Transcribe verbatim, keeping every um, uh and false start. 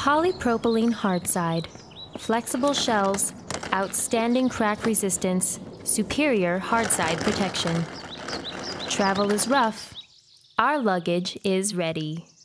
Polypropylene hardside. Flexible shells, outstanding crack resistance, superior hardside protection. Travel is rough. Our luggage is ready.